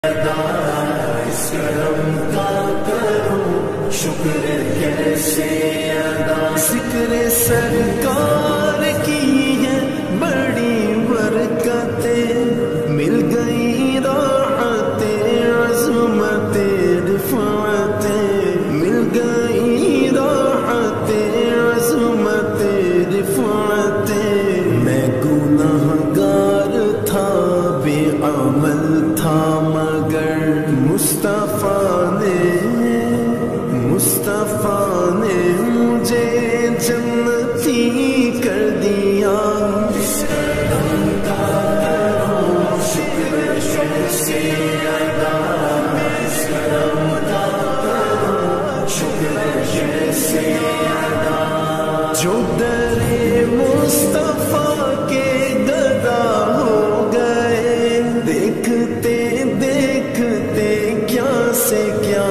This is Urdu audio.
اس کرم کا کرو شکر کیسے ادا، ذکر سرکار کی ہے بڑی برکتیں، مل گئی راحتیں عظمتیں رفعتیں، مل گئی راحتیں عظمتیں رفعتیں۔ میں گناہ گار تھا بے عمل تھا مگر مصطفیٰ نے مجھے جنتی کر دیا۔ اس کرم کا کرو شکر کیسے ادا، اس کرم کا کرو شکر کیسے ادا۔ جو در مصطفیٰ کے گدا ہو گئے، دیکھتے دیکھتے کیا سے کیا